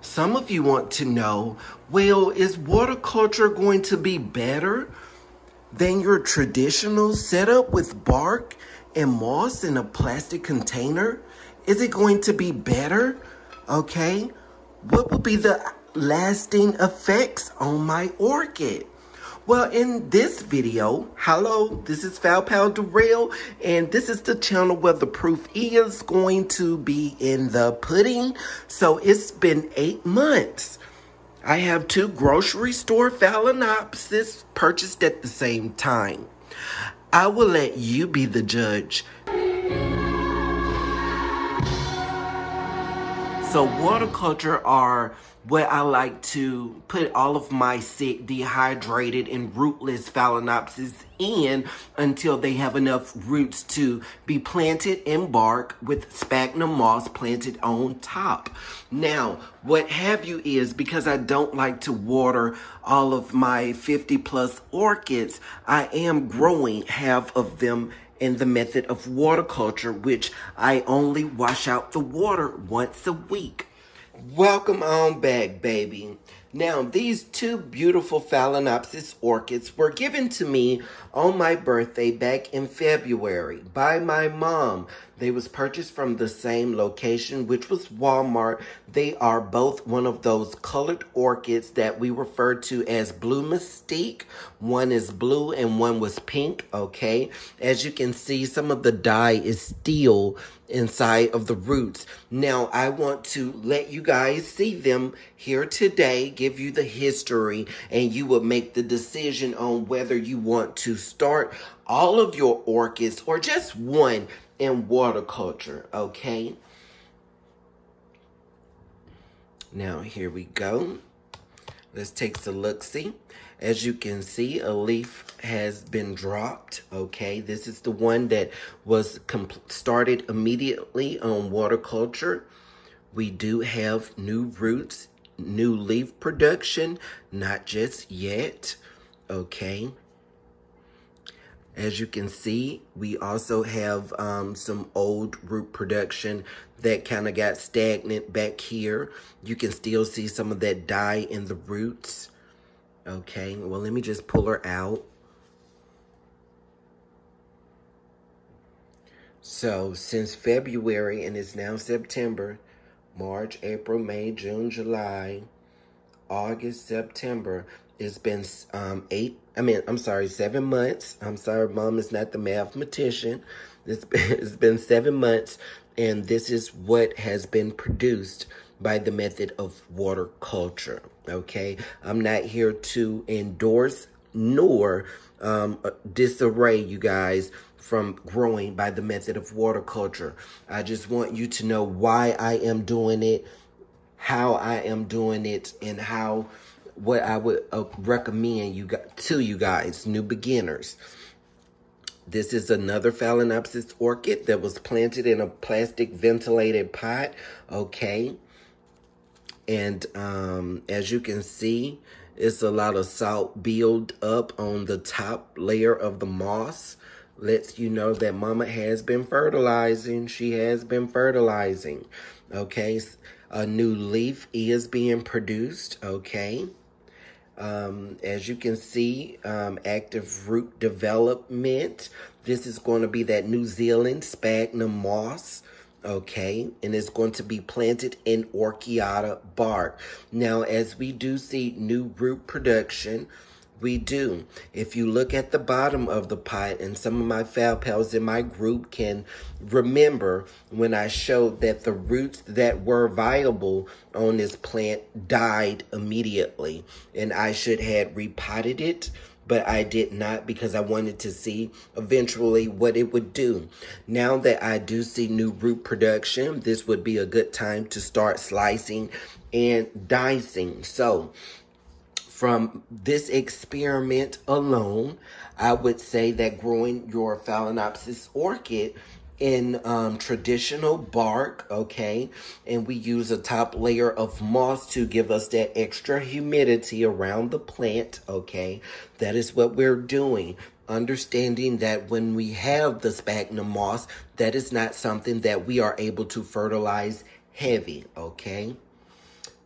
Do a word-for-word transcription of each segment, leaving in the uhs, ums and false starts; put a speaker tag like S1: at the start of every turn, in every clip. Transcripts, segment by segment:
S1: Some of you want to know, well, is water culture going to be better than your traditional setup with bark and moss in a plastic container? Is it going to be better? Okay. What will be the lasting effects on my orchid? Well, in this video, hello, this is Phal Pal Darrell, and this is the channel where the proof is going to be in the pudding. So it's been eight months. I have two grocery store Phalaenopsis purchased at the same time. I will let you be the judge. So water culture are where I like to put all of my sick, dehydrated, and rootless Phalaenopsis in until they have enough roots to be planted in bark with sphagnum moss planted on top. Now, what have you is, because I don't like to water all of my fifty plus orchids, I am growing half of them in the method of water culture, which I only wash out the water once a week. Welcome on back, baby. Now, these two beautiful Phalaenopsis orchids were given to me on my birthday back in February by my mom. They was purchased from the same location, which was Walmart. They are both one of those colored orchids that we refer to as blue mystique. One is blue and one was pink, okay? As you can see, some of the dye is still inside of the roots. Now, I want to let you guys see them here today, give you the history, and you will make the decision on whether you want to start all of your orchids or just one in water culture, okay? Now, here we go. Let's take a look-see. As you can see, a leaf has been dropped, okay? This is the one that was started immediately on water culture. We do have new roots, new leaf production, not just yet, okay? As you can see, we also have um, some old root production that kind of got stagnant back here. You can still see some of that dye in the roots. Okay, well, let me just pull her out. So, since February, and it's now September, March, April, May, June, July, August, September, it's been um, eight, I mean, I'm sorry, seven months. I'm sorry, Mom is not the mathematician. It's been, it's been seven months, and this is what has been produced by the method of water culture, okay? I'm not here to endorse nor um, disarray you guys from growing by the method of water culture. I just want you to know why I am doing it, how I am doing it, and how, what I would uh, recommend you got to you guys, new beginners. This is another Phalaenopsis orchid that was planted in a plastic ventilated pot, okay? And um, as you can see, it's a lot of salt build up on the top layer of the moss. Lets you know that Mama has been fertilizing. She has been fertilizing. Okay, a new leaf is being produced. Okay. Um, as you can see, um, active root development. This is going to be that New Zealand Spaghnum Moss. Okay, and it's going to be planted in orchiata bark. Now, as we do see new root production, we do. If you look at the bottom of the pot, and some of my Phal Pals in my group can remember when I showed that the roots that were viable on this plant died immediately, and I should have repotted it, but I did not because I wanted to see eventually what it would do. Now that I do see new root production, this would be a good time to start slicing and dicing. So, from this experiment alone, I would say that growing your Phalaenopsis orchid in um, traditional bark, okay, and we use a top layer of moss to give us that extra humidity around the plant, okay, that is what we're doing. Understanding that when we have the sphagnum moss, that is not something that we are able to fertilize heavy, okay?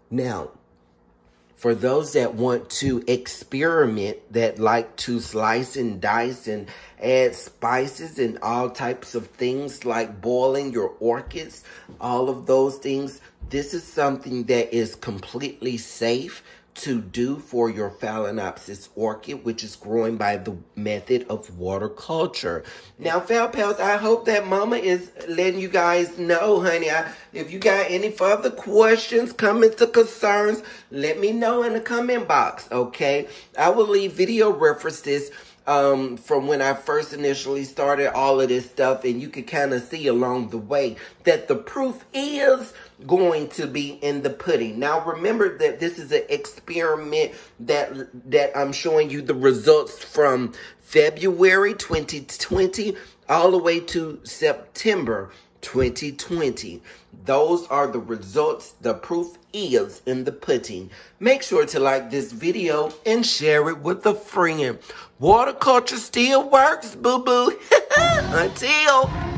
S1: Now, for those that want to experiment, that like to slice and dice and add spices and all types of things like boiling your orchids, all of those things, this is something that is completely safe to do for your Phalaenopsis orchid, which is growing by the method of water culture. Now, Phal Pals, I hope that Mama is letting you guys know, honey. I, if you got any further questions, comments, or concerns, let me know in the comment box, okay? I will leave video references Um, from when I first initially started all of this stuff, and you can kind of see along the way that the proof is going to be in the pudding. Now, remember that this is an experiment that that I'm showing you the results from February twenty twenty all the way to September twenty twenty. Those are the results. The proof is in the pudding. Make sure to like this video and share it with a friend. Water culture still works, boo-boo. Until